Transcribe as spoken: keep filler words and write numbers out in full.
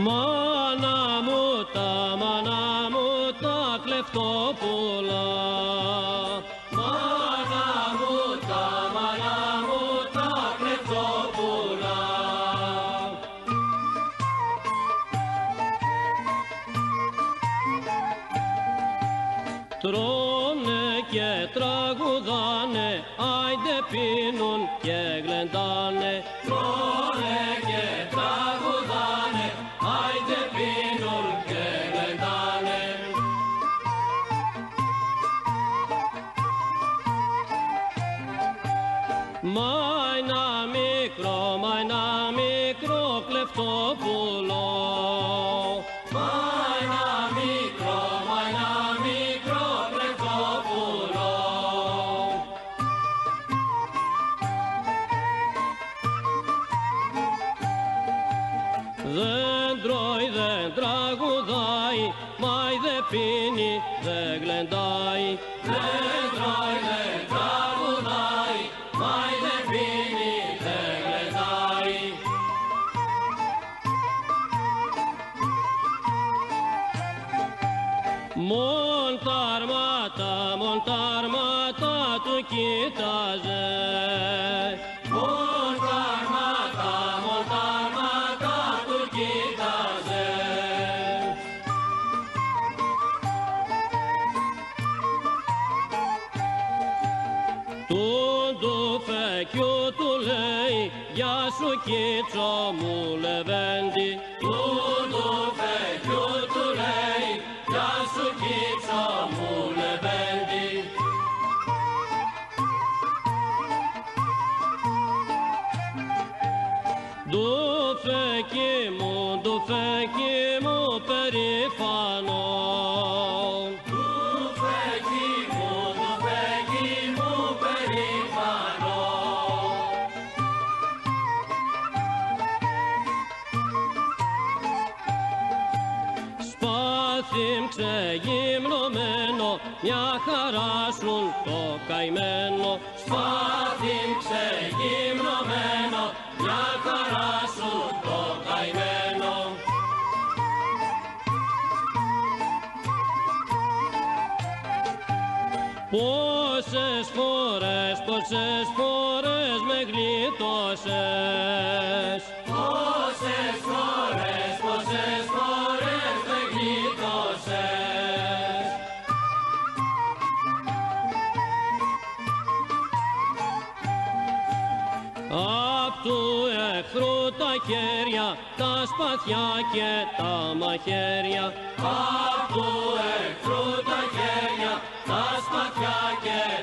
Μάνα μου τα, μάνα μου τα κλεφτόπουλα. Μάνα μου τα, μάνα μου τα κλεφτόπουλα. Τρώνε και τραγουδάνε, άιντε πίνουν και γλεντάνε. Τρώνε και τραγουδάνε, άιντε πίνουν και γλεντάνε. Μα ένα μικρό, μα ένα μικρό κλεφτόπουλο. Μα ένα μικρό, μα ένα μικρό κλεφτόπουλο. Δεν τρώει, δεν τραγουδάει, μάι δεν πίνει, δεν γλεντάει. Δεν τρώει, δεν τραγουδάει, μάι δεν πίνει, δεν γλεντάει. Μον τα αρμάτα, μον τα αρμάτα του κοίταζε. Μον τα αρμάτα, μον τα αρμάτα του κοίταζε. Του του φεκιού του λέει, γεια σου κίτσο μου λεβέντη. Του του φεκιού του λέει, γεια σου κίτσο μου λεβέντη. Του φεκί μου, του φεκί μου περήφανο. Του φεκί μου, του φεκί μου περήφανο. Σπάθη ξεγυμνωμένο, μια χαρά σου το καημένο. Σπάθη ξεγυμνωμένο, μια χαρά σου το καημένο. Πόσες φορές, πόσες φορές με γλίτωσες. Πόσες φορές, πόσες φορές με γλίτωσες. Απ' του εχθρού τα χέρια, τα σπαθιά και τα μαχαίρια. Απ' του εχθρού τα χέρια, τα σπαθιά και